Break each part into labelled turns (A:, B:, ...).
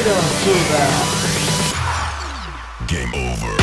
A: basura.
B: Game over.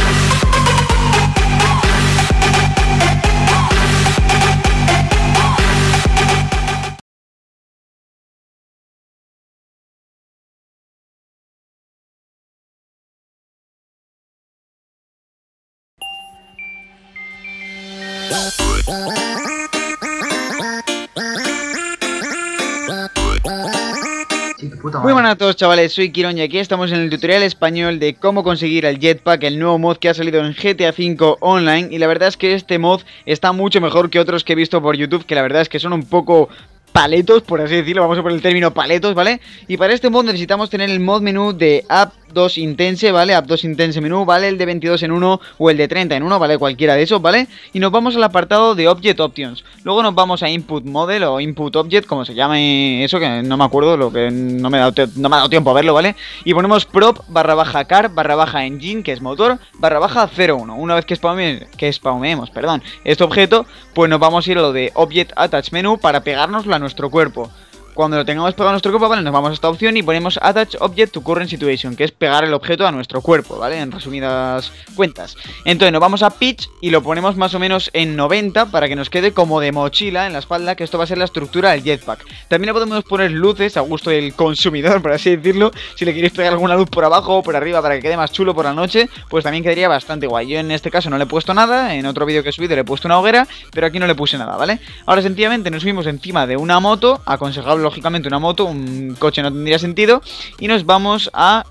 C: Muy buenas a todos, chavales, soy Kiron y aquí estamos en el tutorial español de cómo conseguir el Jetpack, el nuevo mod que ha salido en GTA V Online. Y la verdad es que este mod está mucho mejor que otros que he visto por YouTube, que la verdad es que son un poco paletos, por así decirlo, vamos a poner el término paletos, ¿vale? Y para este mod necesitamos tener el mod menú de App 2 Intense, ¿vale? App 2 Intense menú, ¿vale? El de 22 en 1 o el de 30 en 1, ¿vale? Cualquiera de esos, ¿vale? Y nos vamos al apartado de Object Options. Luego nos vamos a Input Model o Input Object, como se llame eso, que no me acuerdo, lo que no me ha dado tiempo a verlo, ¿vale? Y ponemos prop / car / engine, que es motor, / 01. Una vez que spawnemos, perdón, este objeto, pues nos vamos a ir a lo de Object Attach Menu para pegárnoslo a nuestro cuerpo. Cuando lo tengamos pegado a nuestro cuerpo, ¿vale? Nos vamos a esta opción y ponemos Attach Object to Current Situation, que es pegar el objeto a nuestro cuerpo, ¿vale? En resumidas cuentas. Entonces nos vamos a Pitch y lo ponemos más o menos en 90 para que nos quede como de mochila en la espalda, que esto va a ser la estructura del jetpack. También le podemos poner luces a gusto del consumidor, por así decirlo. Si le queréis pegar alguna luz por abajo o por arriba para que quede más chulo por la noche, pues también quedaría bastante guay. Yo en este caso no le he puesto nada, en otro vídeo que he subido le he puesto una hoguera, pero aquí no le puse nada, ¿vale? Ahora sencillamente nos subimos encima de una moto, aconsejable lógicamente una moto, un coche no tendría sentido, y nos vamos a...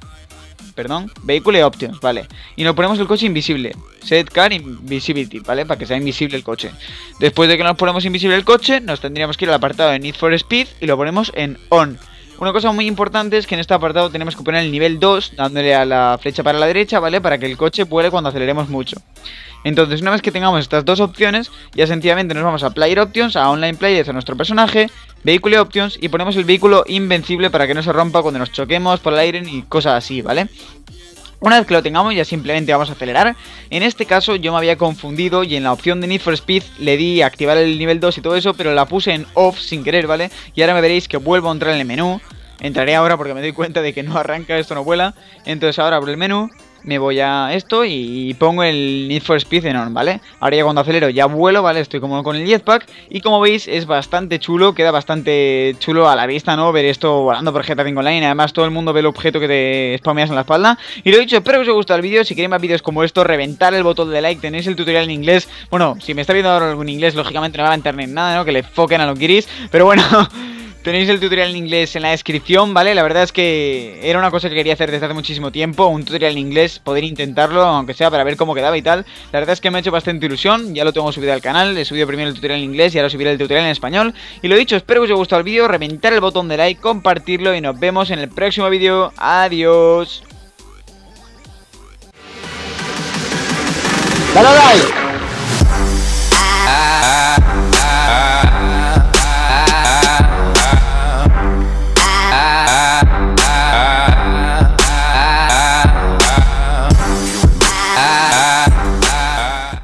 C: Vehicle Options, ¿vale? Y nos ponemos el coche invisible. Set Car Invisibility, ¿vale? Para que sea invisible el coche. Después de que nos ponemos invisible el coche, nos tendríamos que ir al apartado de Need for Speed y lo ponemos en On. Una cosa muy importante es que en este apartado tenemos que poner el nivel 2, dándole a la flecha para la derecha, ¿vale? Para que el coche vuele cuando aceleremos mucho. Entonces, una vez que tengamos estas dos opciones, ya sencillamente nos vamos a Player Options, a Online Players, a nuestro personaje, Vehicle Options, y ponemos el vehículo invencible para que no se rompa cuando nos choquemos por el aire y cosas así, ¿vale? Una vez que lo tengamos ya simplemente vamos a acelerar. En este caso yo me había confundido y en la opción de Need for Speed le di a activar el nivel 2 y todo eso, pero la puse en off sin querer, ¿vale? Y ahora me veréis que vuelvo a entrar en el menú. Entraré ahora porque me doy cuenta de que no arranca, esto no vuela. Entonces ahora abro el menú, me voy a esto y pongo el Need for Speed en on, ¿vale? Ahora ya cuando acelero ya vuelo, ¿vale? Estoy como con el jetpack y como veis es bastante chulo, queda bastante chulo a la vista, ¿no? Ver esto volando por GTA V Online, además todo el mundo ve el objeto que te spameas en la espalda. Y lo dicho, espero que os haya gustado el vídeo, si queréis más vídeos como esto, reventar el botón de like, tenéis el tutorial en inglés. Bueno, si me está viendo ahora algún inglés, lógicamente no va a internet nada, ¿no? Que le foquen a lo que queréis, pero bueno... Tenéis el tutorial en inglés en la descripción, ¿vale? La verdad es que era una cosa que quería hacer desde hace muchísimo tiempo, un tutorial en inglés, poder intentarlo, aunque sea para ver cómo quedaba y tal. La verdad es que me ha hecho bastante ilusión, ya lo tengo subido al canal, he subido primero el tutorial en inglés y ahora subiré el tutorial en español. Y lo dicho, espero que os haya gustado el vídeo, reventar el botón de like, compartirlo y nos vemos en el próximo vídeo. Adiós.
A: ¡Dale like!